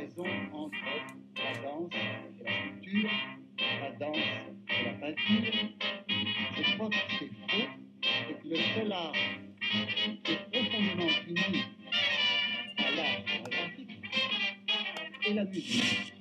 comparaison entre la danse et la sculpture, la danse et la peinture. Je crois que c'est faux et que le seul art qui est profondément uni à l'art chorégraphique est la musique.